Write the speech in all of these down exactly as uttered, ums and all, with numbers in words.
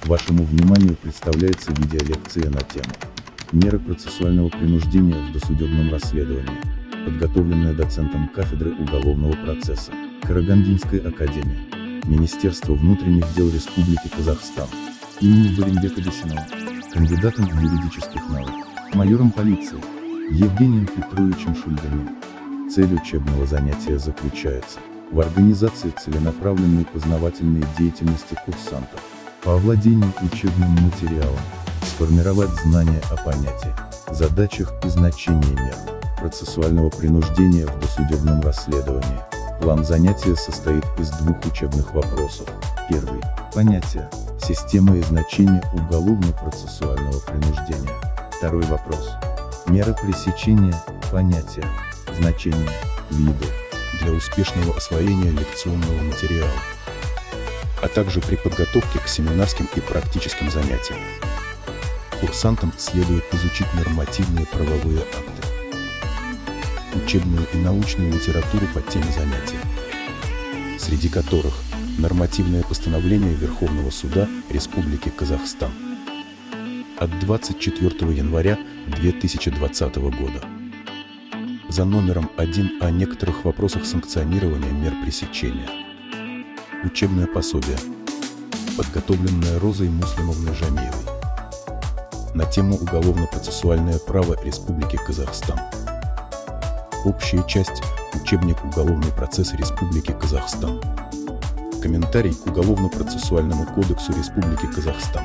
Вашему вниманию представляется видеолекция на тему «Меры процессуального принуждения в досудебном расследовании», подготовленная доцентом кафедры уголовного процесса Карагандинской академии, Министерства внутренних дел Республики Казахстан, имени Баримбека Бесинова, кандидатом юридических наук, майором полиции Евгением Петровичем Шульганиным. Цель учебного занятия заключается в организации целенаправленной познавательной деятельности курсантов по овладению учебным материалом, сформировать знания о понятиях, задачах и значении мер процессуального принуждения в досудебном расследовании. План занятия состоит из двух учебных вопросов. Первый – понятие, система и значение уголовно-процессуального принуждения. Второй вопрос – меры пресечения, понятия, значения, виды, для успешного освоения лекционного материала, а также при подготовке к семинарским и практическим занятиям. Курсантам следует изучить нормативные правовые акты, учебную и научную литературу по теме занятия, среди которых нормативное постановление Верховного суда Республики Казахстан от двадцать четвёртого января две тысячи двадцатого года за номером один о некоторых вопросах санкционирования мер пресечения. Учебное пособие, подготовленное Розой Муслимовной Жамиевой на тему «Уголовно-процессуальное право Республики Казахстан». Общая часть «Учебник Уголовный процесс Республики Казахстан». Комментарий к Уголовно-процессуальному кодексу Республики Казахстан.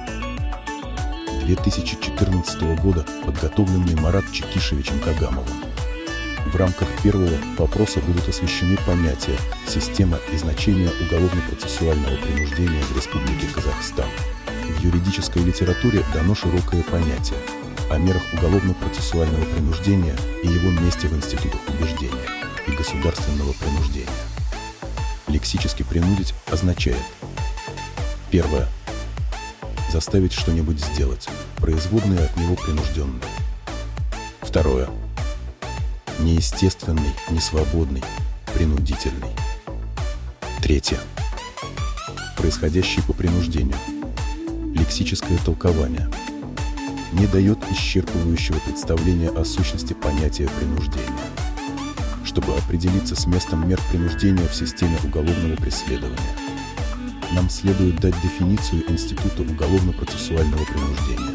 две тысячи четырнадцатого года, подготовленный Марат Чекишевичем Кагамовым. В рамках первого вопроса будут освещены понятия, система и значение уголовно-процессуального принуждения в Республике Казахстан. В юридической литературе дано широкое понятие о мерах уголовно-процессуального принуждения и его месте в институтах убеждения и государственного принуждения. Лексически принудить означает: первое. Заставить что-нибудь сделать, производное от него принужденное. Второе. Неестественный, несвободный, принудительный. Третье. Происходящий по принуждению. Лексическое толкование не дает исчерпывающего представления о сущности понятия принуждения. Чтобы определиться с местом мер принуждения в системе уголовного преследования, нам следует дать дефиницию института уголовно-процессуального принуждения.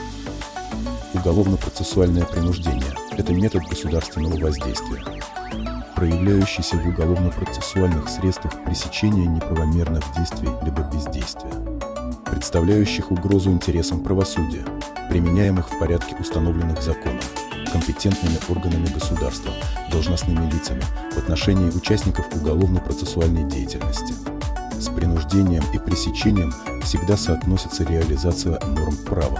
Уголовно-процессуальное принуждение – это метод государственного воздействия, проявляющийся в уголовно-процессуальных средствах пресечения неправомерных действий либо бездействия, представляющих угрозу интересам правосудия, применяемых в порядке, установленных законом, компетентными органами государства, должностными лицами в отношении участников уголовно-процессуальной деятельности. С принуждением и пресечением всегда соотносится реализация норм права,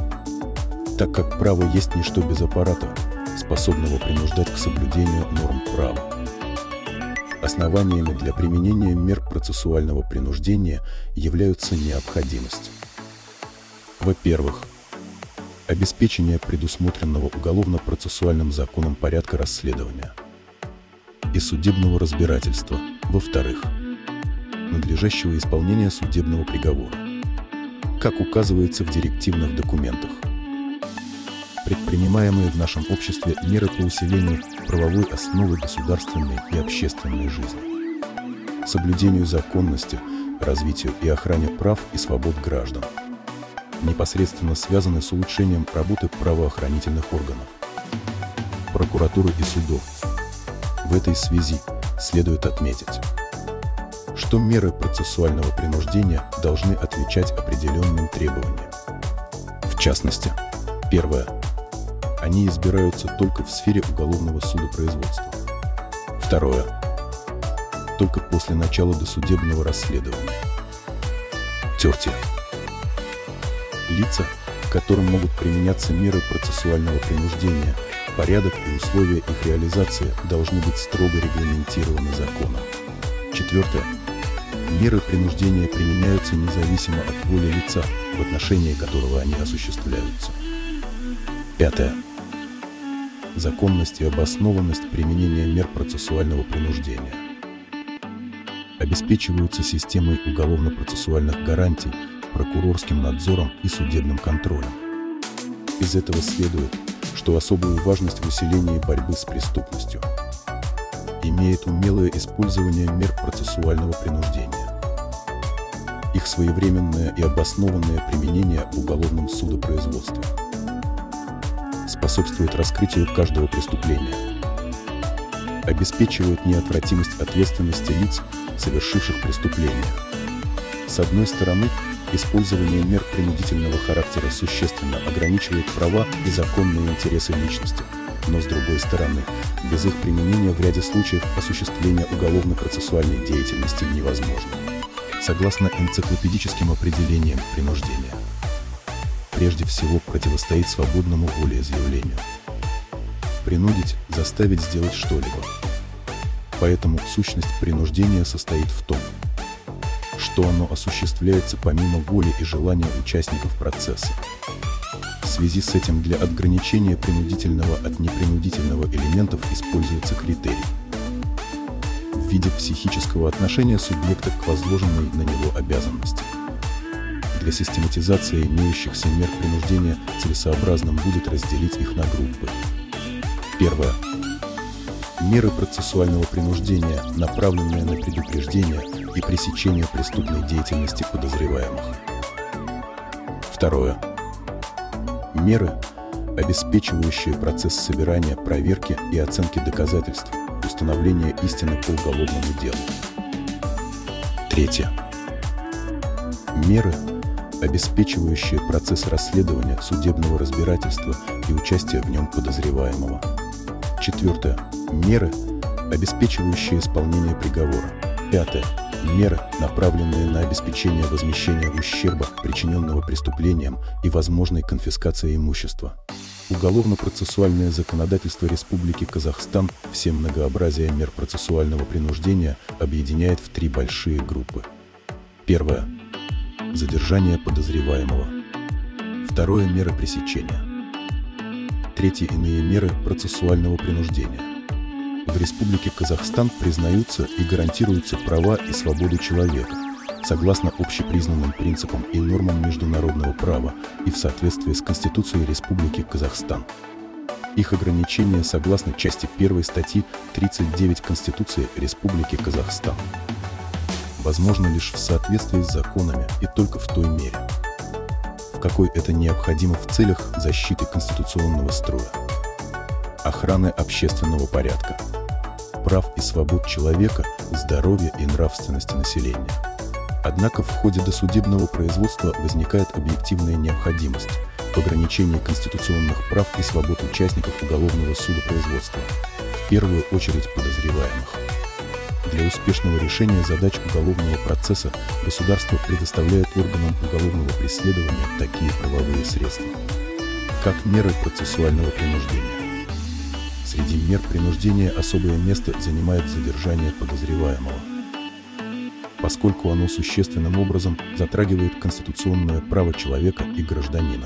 так как право есть не что без аппарата, способного принуждать к соблюдению норм права. Основаниями для применения мер процессуального принуждения являются необходимость. Во-первых, обеспечение предусмотренного уголовно-процессуальным законом порядка расследования и судебного разбирательства. Во-вторых, надлежащего исполнения судебного приговора, как указывается в директивных документах. Предпринимаемые в нашем обществе меры по усилению правовой основы государственной и общественной жизни, соблюдению законности, развитию и охране прав и свобод граждан, непосредственно связаны с улучшением работы правоохранительных органов, прокуратуры и судов. В этой связи следует отметить, что меры процессуального принуждения должны отвечать определенным требованиям. В частности, первое. Они избираются только в сфере уголовного судопроизводства. Второе. Только после начала досудебного расследования. Третье. Лица, которым могут применяться меры процессуального принуждения, порядок и условия их реализации должны быть строго регламентированы законом. Четвертое. Меры принуждения применяются независимо от воли лица, в отношении которого они осуществляются. Пятое. Законность и обоснованность применения мер процессуального принуждения обеспечиваются системой уголовно-процессуальных гарантий, прокурорским надзором и судебным контролем. Из этого следует, что особую важность в усилении борьбы с преступностью имеет умелое использование мер процессуального принуждения. Их своевременное и обоснованное применение в уголовном судопроизводстве способствует раскрытию каждого преступления, обеспечивает неотвратимость ответственности лиц, совершивших преступления. С одной стороны, использование мер принудительного характера существенно ограничивает права и законные интересы личности, но с другой стороны, без их применения в ряде случаев осуществление уголовно-процессуальной деятельности невозможно. Согласно энциклопедическим определениям принуждения, прежде всего противостоит свободному волеизъявлению. Принудить, заставить сделать что-либо. Поэтому сущность принуждения состоит в том, что оно осуществляется помимо воли и желания участников процесса. В связи с этим для ограничения принудительного от непринудительного элементов используется критерий в виде психического отношения субъекта к возложенной на него обязанности. Для систематизации имеющихся мер принуждения целесообразным будет разделить их на группы. Первое. Меры процессуального принуждения, направленные на предупреждение и пресечение преступной деятельности подозреваемых. Второе. Меры, обеспечивающие процесс собирания, проверки и оценки доказательств, установления истины по уголовному делу. Третье. Меры, обеспечивающие процесс расследования, судебного разбирательства и участия в нем подозреваемого. Четвертое. Меры, обеспечивающие исполнение приговора. Пятое. Меры, направленные на обеспечение возмещения ущерба, причиненного преступлением, и возможной конфискации имущества. Уголовно-процессуальное законодательство Республики Казахстан все многообразие мер процессуального принуждения объединяет в три большие группы. Первое. Задержание подозреваемого. Второе. Меры пресечения. Третье. Иные меры процессуального принуждения. В Республике Казахстан признаются и гарантируются права и свободы человека, согласно общепризнанным принципам и нормам международного права и в соответствии с Конституцией Республики Казахстан. Их ограничения согласно части первой статьи тридцать девять Конституции Республики Казахстан возможно лишь в соответствии с законами и только в той мере, в какой это необходимо в целях защиты конституционного строя, охраны общественного порядка, прав и свобод человека, здоровья и нравственности населения. Однако в ходе досудебного производства возникает объективная необходимость в ограничении конституционных прав и свобод участников уголовного судопроизводства, в первую очередь подозреваемых. Для успешного решения задач уголовного процесса государство предоставляет органам уголовного преследования такие правовые средства, как меры процессуального принуждения. Среди мер принуждения особое место занимает задержание подозреваемого, поскольку оно существенным образом затрагивает конституционное право человека и гражданина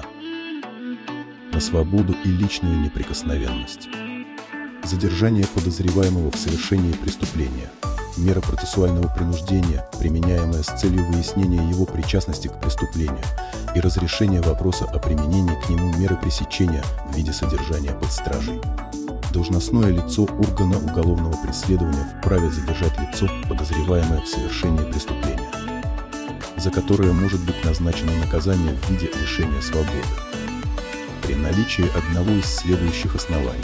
на свободу и личную неприкосновенность. Задержание подозреваемого в совершении преступления – мера процессуального принуждения, применяемая с целью выяснения его причастности к преступлению и разрешения вопроса о применении к нему меры пресечения в виде содержания под стражей. Должностное лицо органа уголовного преследования вправе задержать лицо, подозреваемое в совершении преступления, за которое может быть назначено наказание в виде лишения свободы, при наличии одного из следующих оснований.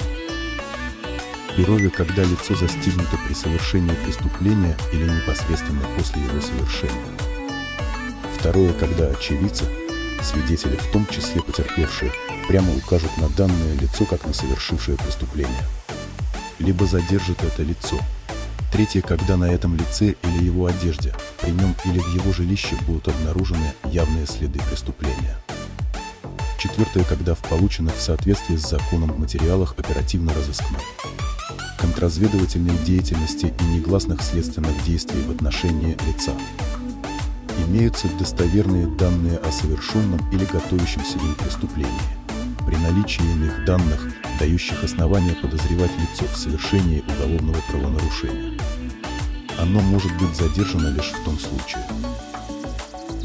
Первое, когда лицо застигнуто при совершении преступления или непосредственно после его совершения. Второе, когда очевидцы, свидетели, в том числе потерпевшие, прямо укажут на данное лицо как на совершившее преступление, либо задержат это лицо. Третье, когда на этом лице или его одежде, при нем или в его жилище будут обнаружены явные следы преступления. Четвертое, когда в полученных в соответствии с законом материалах оперативно-розыскной, контрразведывательной деятельности и негласных следственных действий в отношении лица имеются достоверные данные о совершенном или готовящемся им преступлении, при наличии иных данных, дающих основания подозревать лицо в совершении уголовного правонарушения. Оно может быть задержано лишь в том случае,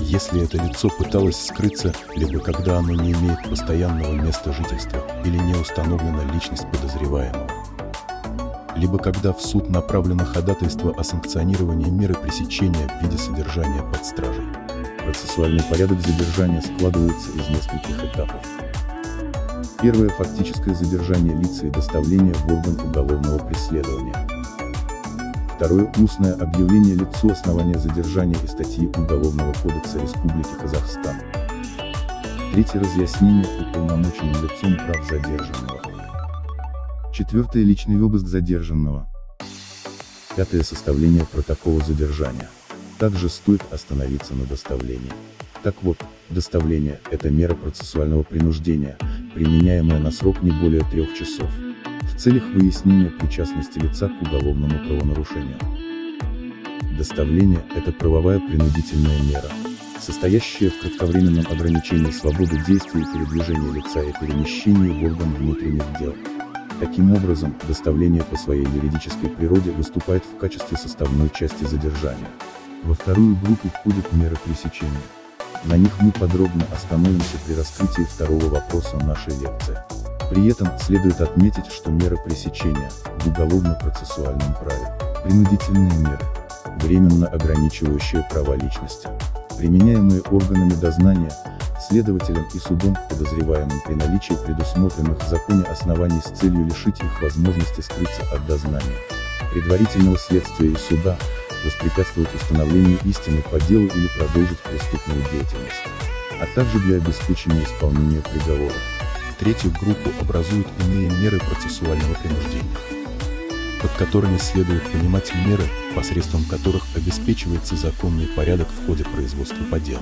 если это лицо пыталось скрыться, либо когда оно не имеет постоянного места жительства или не установлена личность подозреваемого, либо когда в суд направлено ходатайство о санкционировании меры пресечения в виде содержания под стражей. Процессуальный порядок задержания складывается из нескольких этапов. Первое – фактическое задержание лица и доставление в орган уголовного преследования. Второе – устное объявление лицу основания задержания и статьи Уголовного кодекса Республики Казахстан. Третье – разъяснение уполномоченным лицом прав задержанного. Четвертое – личный обыск задержанного. Пятое – составление протокола задержания. Также стоит остановиться на доставлении. Так вот, доставление – это мера процессуального принуждения, применяемая на срок не более трех часов, в целях выяснения причастности лица к уголовному правонарушению. Доставление – это правовая принудительная мера, состоящая в кратковременном ограничении свободы действий и передвижения лица и перемещении в орган внутренних дел. Таким образом, доставление по своей юридической природе выступает в качестве составной части задержания. Во вторую группу входят меры пресечения. На них мы подробно остановимся при раскрытии второго вопроса нашей лекции. При этом следует отметить, что меры пресечения в уголовно-процессуальном праве – принудительные меры, временно ограничивающие права личности, применяемые органами дознания, следователем и судом к подозреваемым при наличии предусмотренных в законе оснований с целью лишить их возможности скрыться от дознания, предварительного следствия и суда, воспрепятствовать установлению истины по делу или продолжить преступную деятельность, а также для обеспечения исполнения приговора. Третью группу образуют иные меры процессуального принуждения, под которыми следует понимать меры, посредством которых обеспечивается законный порядок в ходе производства по делу,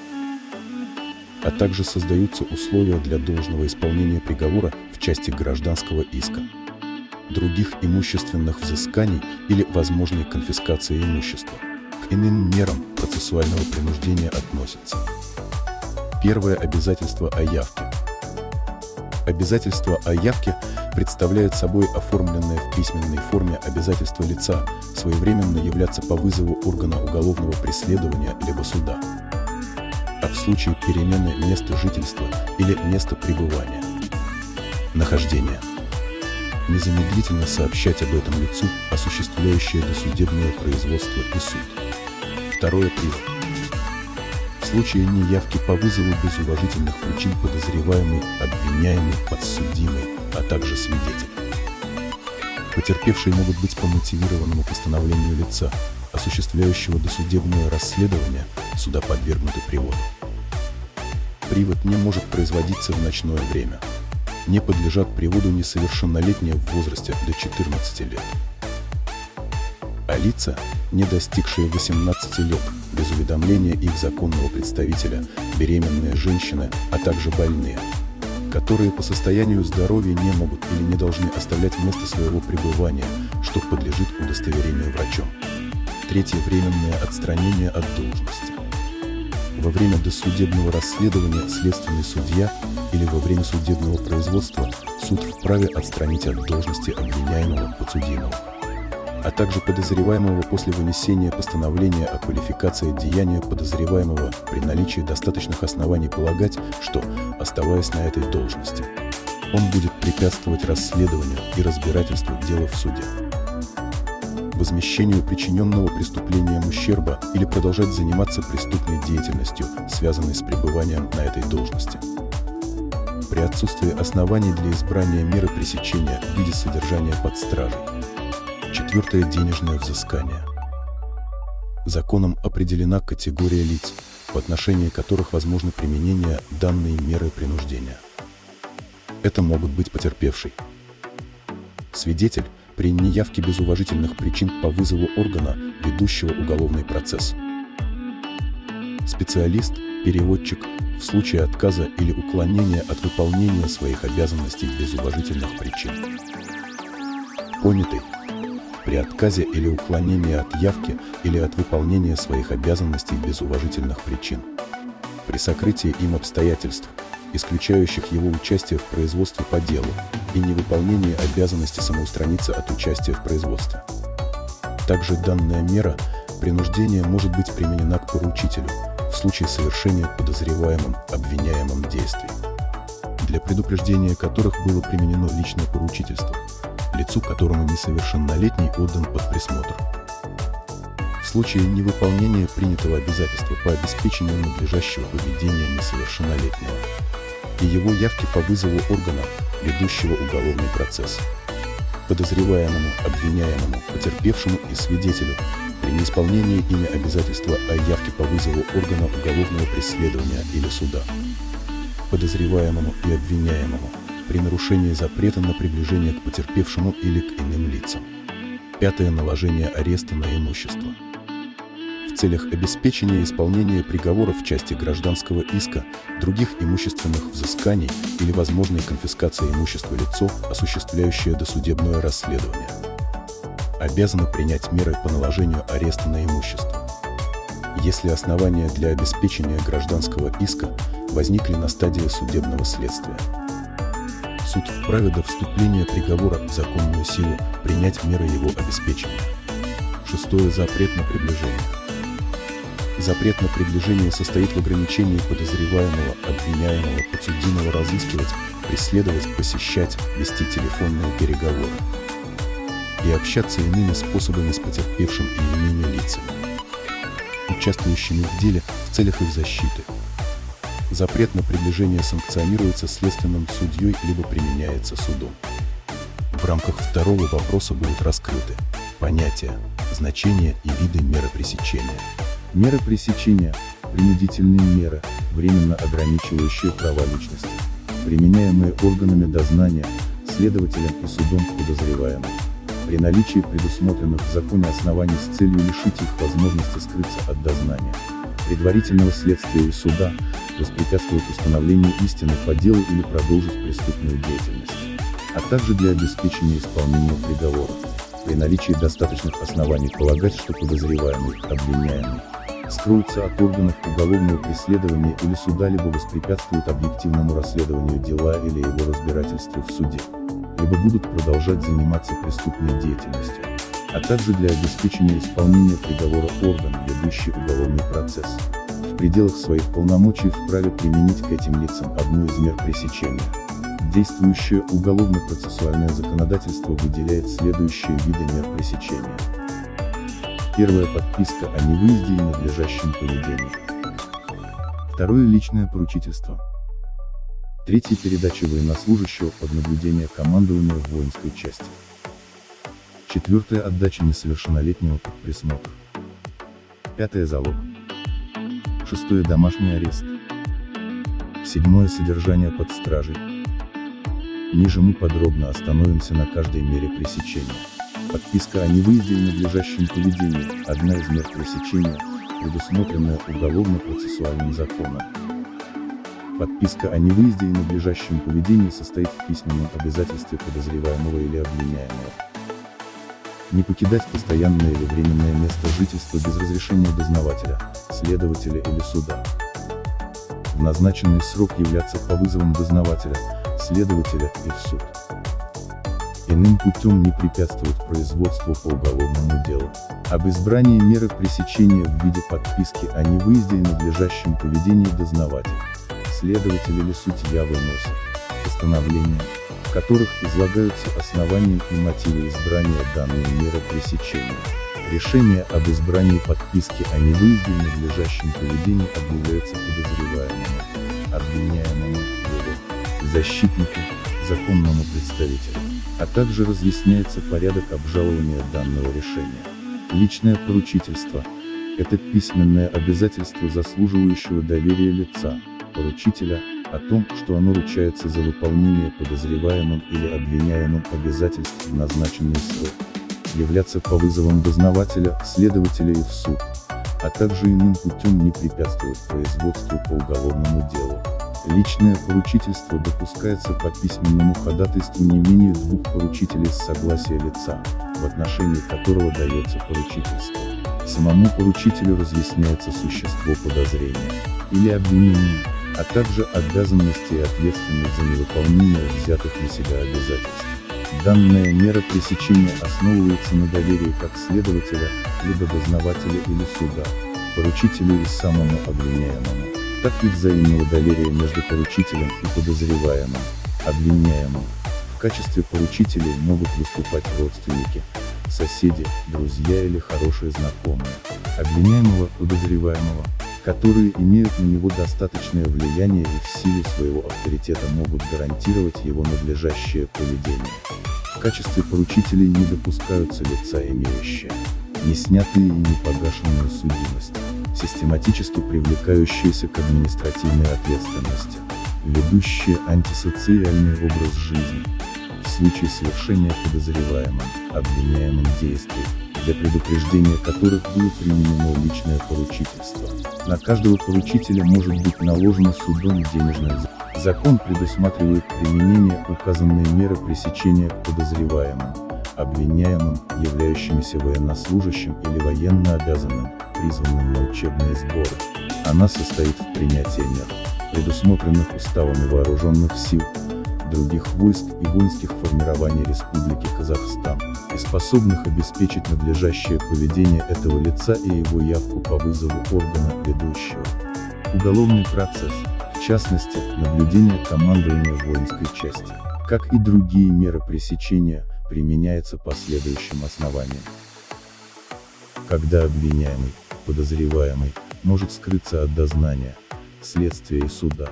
а также создаются условия для должного исполнения приговора в части гражданского иска, других имущественных взысканий или возможной конфискации имущества. К иным мерам процессуального принуждения относятся: первое – обязательство о явке. Обязательство о явке представляет собой оформленное в письменной форме обязательство лица своевременно являться по вызову органа уголовного преследования либо суда, а в случае перемены места жительства или места пребывания, нахождения, незамедлительно сообщать об этом лицу, осуществляющее досудебное производство и суд. Второе – привод. В случае неявки по вызову без уважительных причин подозреваемый, обвиняемый, подсудимый, а также свидетель. Потерпевшие могут быть по мотивированному постановлению лица, осуществляющего досудебное расследование, суда подвергнуты приводу. Привод не может производиться в ночное время. Не подлежат приводу несовершеннолетние в возрасте до четырнадцати лет. А лица, не достигшие восемнадцати лет, без уведомления их законного представителя, беременные женщины, а также больные, которые по состоянию здоровья не могут или не должны оставлять место своего пребывания, что подлежит удостоверению врачом. Третье – временное отстранение от должности. Во время досудебного расследования следственный судья или во время судебного производства суд вправе отстранить от должности обвиняемого, подсудимого, а также подозреваемого после вынесения постановления о квалификации деяния подозреваемого при наличии достаточных оснований полагать, что, оставаясь на этой должности, он будет препятствовать расследованию и разбирательству дела в суде, возмещению причиненного преступлением ущерба или продолжать заниматься преступной деятельностью, связанной с пребыванием на этой должности. При отсутствии оснований для избрания меры пресечения в виде содержания под стражей. Четвертое – денежное взыскание. Законом определена категория лиц, в отношении которых возможно применение данной меры принуждения. Это могут быть потерпевший, свидетель при неявке без уважительных причин по вызову органа, ведущего уголовный процесс, специалист, переводчик в случае отказа или уклонения от выполнения своих обязанностей без уважительных причин, понятый при отказе или уклонении от явки или от выполнения своих обязанностей без уважительных причин, при сокрытии им обстоятельств, исключающих его участие в производстве по делу, и невыполнении обязанности самоустраниться от участия в производстве. Также данная мера принуждения может быть применена к поручителю в случае совершения подозреваемым обвиняемым действий, для предупреждения которых было применено личное поручительство, лицу, которому несовершеннолетний отдан под присмотр. В случае невыполнения принятого обязательства по обеспечению надлежащего поведения несовершеннолетнего и его явки по вызову органа, ведущего уголовный процесс, подозреваемому, обвиняемому, потерпевшему и свидетелю при неисполнении ими обязательства о явке по вызову органа уголовного преследования или суда, подозреваемому и обвиняемому при нарушении запрета на приближение к потерпевшему или к иным лицам. Пятое. Наложение ареста на имущество. В целях обеспечения исполнения приговора в части гражданского иска, других имущественных взысканий или возможной конфискации имущества лицо, осуществляющее досудебное расследование, обязано принять меры по наложению ареста на имущество, если основания для обеспечения гражданского иска возникли на стадии судебного следствия. Суд вправе до вступления приговора в законную силу принять меры его обеспечения. Шестое. Запрет на приближение. Запрет на приближение состоит в ограничении подозреваемого, обвиняемого, подсудимого разыскивать, преследовать, посещать, вести телефонные переговоры и общаться иными способами с потерпевшим и иными лицами, участвующими в деле, в целях их защиты. Запрет на приближение санкционируется следственным судьей либо применяется судом. В рамках второго вопроса будут раскрыты понятия, значения и виды меры пресечения. Меры пресечения – принудительные меры, временно ограничивающие права личности, применяемые органами дознания, следователем и судом к подозреваемым, при наличии предусмотренных в законе оснований с целью лишить их возможности скрыться от дознания, предварительного следствия и суда, воспрепятствовать установлению истины по делу или продолжить преступную деятельность, а также для обеспечения исполнения приговора, при наличии достаточных оснований полагать, что подозреваемый, обвиняемый, скроются от органов уголовного преследования или суда, либо воспрепятствуют объективному расследованию дела или его разбирательству в суде, либо будут продолжать заниматься преступной деятельностью, а также для обеспечения исполнения приговора орган, ведущий уголовный процесс, в пределах своих полномочий вправе применить к этим лицам одну из мер пресечения. Действующее уголовно-процессуальное законодательство выделяет следующие виды мер пресечения. Первая – подписка о невыезде и надлежащем поведении. Второе – личное поручительство. Третье – передача военнослужащего под наблюдение командования в воинской части. Четвертое – отдача несовершеннолетнего под присмотр. Пятое – залог. Шестое – домашний арест. Седьмое – содержание под стражей. Ниже мы подробно остановимся на каждой мере пресечения. Подписка о невыезде и надлежащем поведении – одна из мер пресечения, предусмотренная уголовно-процессуальным законом. Подписка о невыезде и надлежащем поведении состоит в письменном обязательстве подозреваемого или обвиняемого не покидать постоянное или временное место жительства без разрешения дознавателя, следователя или суда. В назначенный срок являться по вызовам дознавателя, следователя и в суд. Иным путем не препятствует производству по уголовному делу. Об избрании меры пресечения в виде подписки о невыезде и надлежащем поведении дознаватель, следователь или судья выносит постановления, в которых излагаются основания и мотивы избрания данной меры пресечения. Решение об избрании подписки о невыезде и надлежащем поведении объявляется подозреваемому, обвиняемому, его защитнику, законному представителю, а также разъясняется порядок обжалования данного решения. Личное поручительство – это письменное обязательство заслуживающего доверия лица, поручителя, о том, что оно ручается за выполнение подозреваемым или обвиняемым обязательств в назначенный срок, являться по вызовам дознавателя, следователя и в суд, а также иным путем не препятствовать производству по уголовному делу. Личное поручительство допускается по письменному ходатайству не менее двух поручителей с согласия лица, в отношении которого дается поручительство. Самому поручителю разъясняется существо подозрения или обвинения, а также обязанности и ответственность за невыполнение взятых на себя обязательств. Данная мера пресечения основывается на доверии как следователя, либо дознавателя или суда, поручителю и самому обвиняемому, так и взаимного доверия между поручителем и подозреваемым, обвиняемым. В качестве поручителей могут выступать родственники, соседи, друзья или хорошие знакомые обвиняемого, подозреваемого, которые имеют на него достаточное влияние и в силу своего авторитета могут гарантировать его надлежащее поведение. В качестве поручителей не допускаются лица, имеющие неснятые и непогашенную судимость, систематически привлекающиеся к административной ответственности, ведущие антисоциальный образ жизни. В случае совершения подозреваемым, обвиняемым действий, для предупреждения которых было применено личное поручительство. На каждого поручителя может быть наложено судом денежное взыскание. Закон предусматривает применение указанной меры пресечения к подозреваемым, обвиняемым, являющимися военнослужащим или военно обязанным, призванным на учебные сборы. Она состоит в принятии мер, предусмотренных уставами вооруженных сил, других войск и воинских формирований Республики Казахстан, и способных обеспечить надлежащее поведение этого лица и его явку по вызову органа ведущего уголовный процесс, в частности, наблюдение командования воинской части, как и другие меры пресечения, применяется по следующим основаниям. Когда обвиняемый, подозреваемый, может скрыться от дознания, следствия и суда.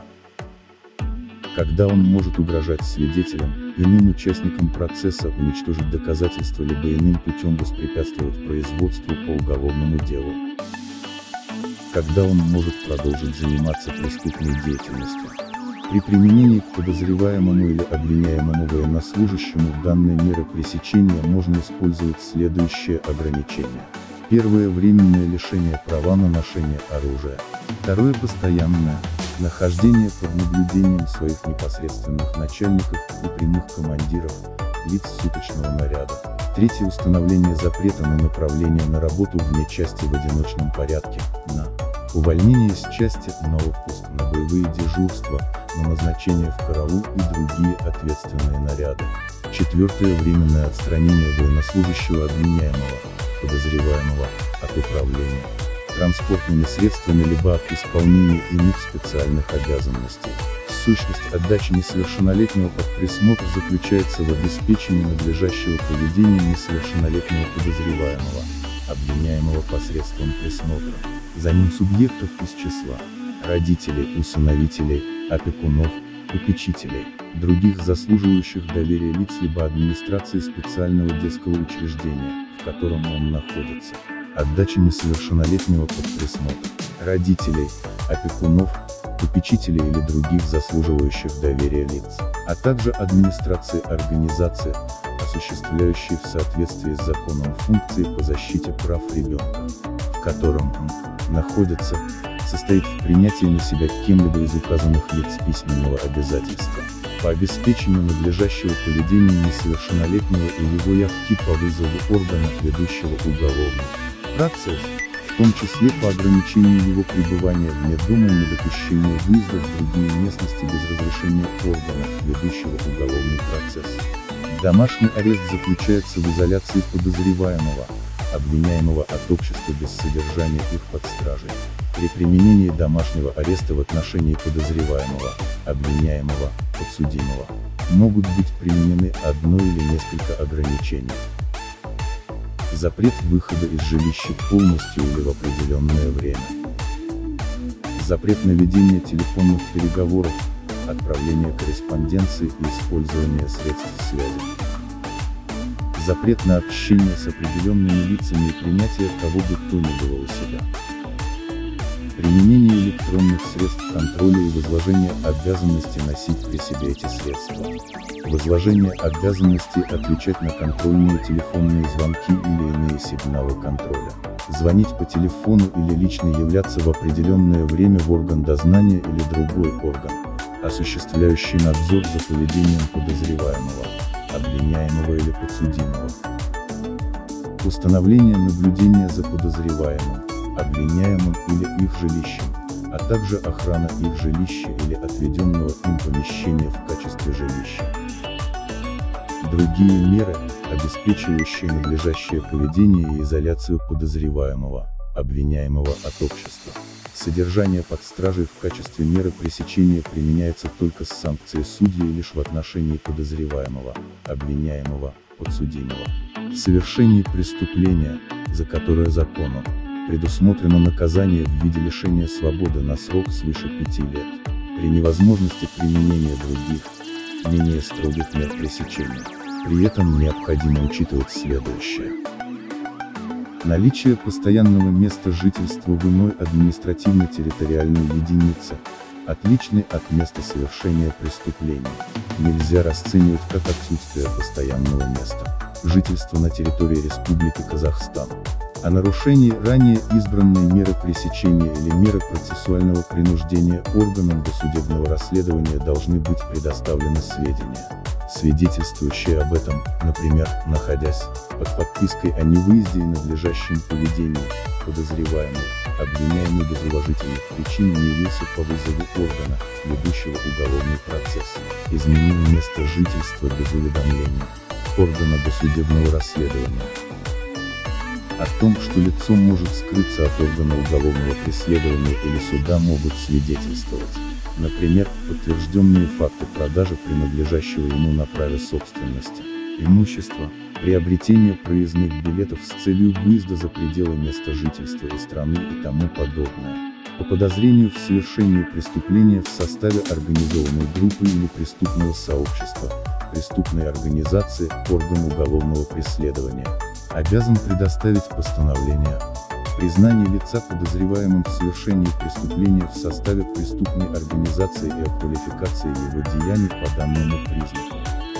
Когда он может угрожать свидетелям, иным участникам процесса, уничтожить доказательства либо иным путем воспрепятствовать производству по уголовному делу. Когда он может продолжить заниматься преступной деятельностью. При применении к подозреваемому или обвиняемому военнослужащему данной меры пресечения можно использовать следующие ограничения. Первое – временное лишение права на ношение оружия. Второе – постоянное нахождение под наблюдением своих непосредственных начальников и прямых командиров, лиц суточного наряда. Третье – установление запрета на направление на работу вне части в одиночном порядке, на увольнение из части, на отпуск, на боевые дежурства, на назначение в караул и другие ответственные наряды. Четвертое – временное отстранение военнослужащего обвиняемого, подозреваемого, от управления транспортными средствами либо от исполнения иных специальных обязанностей. Сущность отдачи несовершеннолетнего под присмотр заключается в обеспечении надлежащего поведения несовершеннолетнего подозреваемого, обвиняемого посредством присмотра за ним субъектов из числа родителей, усыновителей, опекунов, попечителей, других заслуживающих доверия лиц либо администрации специального детского учреждения, в котором он находится. Отдача несовершеннолетнего под присмотр родителей, опекунов, попечителей или других заслуживающих доверия лиц, а также администрации организации, осуществляющей в соответствии с законом функции по защите прав ребенка, в котором он находится, состоит в принятии на себя кем-либо из указанных лиц письменного обязательства по обеспечению надлежащего поведения несовершеннолетнего и его явки по вызову органа, ведущего уголовный процесс, в том числе по ограничению его пребывания вне дома и недопущению выезда в другие местности без разрешения органа, ведущего уголовный процесс. Домашний арест заключается в изоляции подозреваемого, обвиняемого от общества без содержания их под стражей. При применении домашнего ареста в отношении подозреваемого, обвиняемого, подсудимого, могут быть применены одно или несколько ограничений. Запрет выхода из жилища полностью или в определенное время. Запрет на ведение телефонных переговоров, отправление корреспонденции и использование средств связи. Запрет на общение с определенными лицами и принятие кого бы то ни было у себя. Применение электронных средств контроля и возложение обязанности носить при себе эти средства. Возложение обязанности отвечать на контрольные телефонные звонки или иные сигналы контроля. Звонить по телефону или лично являться в определенное время в орган дознания или другой орган, осуществляющий надзор за поведением подозреваемого, обвиняемого или подсудимого. Установление наблюдения за подозреваемым, обвиняемым или их жилищем, а также охрана их жилища или отведенного им помещения в качестве жилища. Другие меры, обеспечивающие надлежащее поведение и изоляцию подозреваемого, обвиняемого от общества. Содержание под стражей в качестве меры пресечения применяется только с санкцией судьи лишь в отношении подозреваемого, обвиняемого, подсудимого. В совершении преступления, за которое законом предусмотрено наказание в виде лишения свободы на срок свыше пяти лет, при невозможности применения других, менее строгих мер пресечения. При этом необходимо учитывать следующее. Наличие постоянного места жительства в иной административно-территориальной единице, отличной от места совершения преступления, нельзя расценивать как отсутствие постоянного места жительства на территории Республики Казахстан. О нарушении ранее избранной меры пресечения или меры процессуального принуждения органам досудебного расследования должны быть предоставлены сведения, свидетельствующие об этом, например, находясь под подпиской о невыезде и надлежащем поведении, подозреваемый, обвиняемый без уважительных причин не явился по вызову органа, ведущего уголовный процесс, изменил место жительства без уведомления органа досудебного расследования. О том, что лицо может скрыться от органа уголовного преследования или суда, могут свидетельствовать, например, подтвержденные факты продажи принадлежащего ему на праве собственности, имущества, приобретение проездных билетов с целью выезда за пределы места жительства и страны и тому подобное. По подозрению в совершении преступления в составе организованной группы или преступного сообщества, преступной организации, орган уголовного преследования обязан предоставить постановление о признании лица подозреваемым в совершении преступления в составе преступной организации и о квалификации его деяний по данному признаку.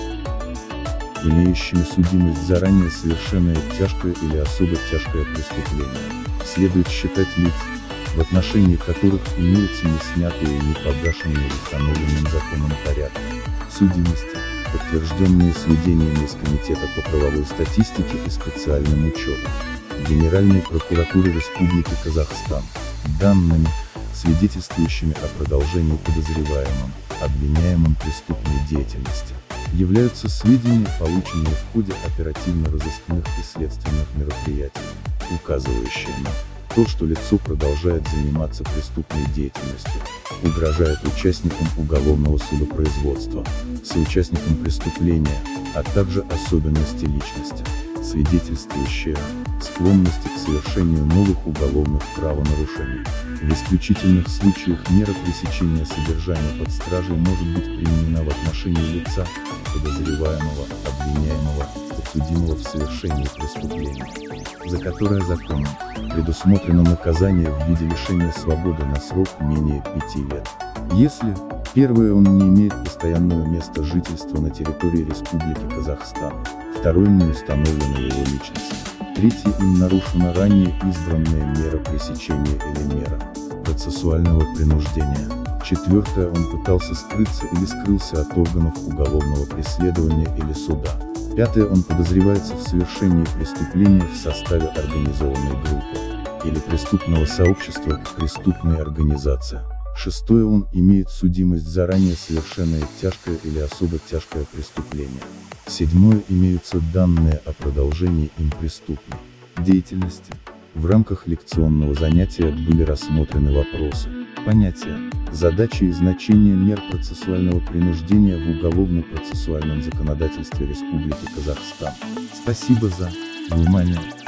Имеющими судимость за ранее совершенное тяжкое или особо тяжкое преступление, следует считать лиц, в отношении которых имеются не снятые и не погашенные в установленном законом порядке судимости, подтвержденные сведениями из Комитета по правовой статистике и специальным учетом Генеральной прокуратуры Республики Казахстан, данными, свидетельствующими о продолжении подозреваемым, обвиняемым преступной деятельности, являются сведения, полученные в ходе оперативно-розыскных и следственных мероприятий, указывающие на то, что лицо продолжает заниматься преступной деятельностью, угрожает участникам уголовного судопроизводства, соучастникам преступления, а также особенности личности, свидетельствующие о склонности к совершению новых уголовных правонарушений. В исключительных случаях мера пресечения содержания под стражей может быть применена в отношении лица, подозреваемого, обвиняемого, подсудимого в совершении преступления, за которое законом предусмотрено наказание в виде лишения свободы на срок менее пяти лет. Если, первое, он не имеет постоянного места жительства на территории Республики Казахстан, второе, не установлена его личность, третье, им нарушена ранее избранная мера пресечения или мера процессуального принуждения, четвертое, он пытался скрыться или скрылся от органов уголовного преследования или суда, пятое, он подозревается в совершении преступления в составе организованной группы или преступного сообщества, преступной организации. Шестое, он имеет судимость за ранее совершенное тяжкое или особо тяжкое преступление. Седьмое, имеются данные о продолжении им преступной деятельности. В рамках лекционного занятия были рассмотрены вопросы, понятия, задачи и значения мер процессуального принуждения в уголовно-процессуальном законодательстве Республики Казахстан. Спасибо за внимание.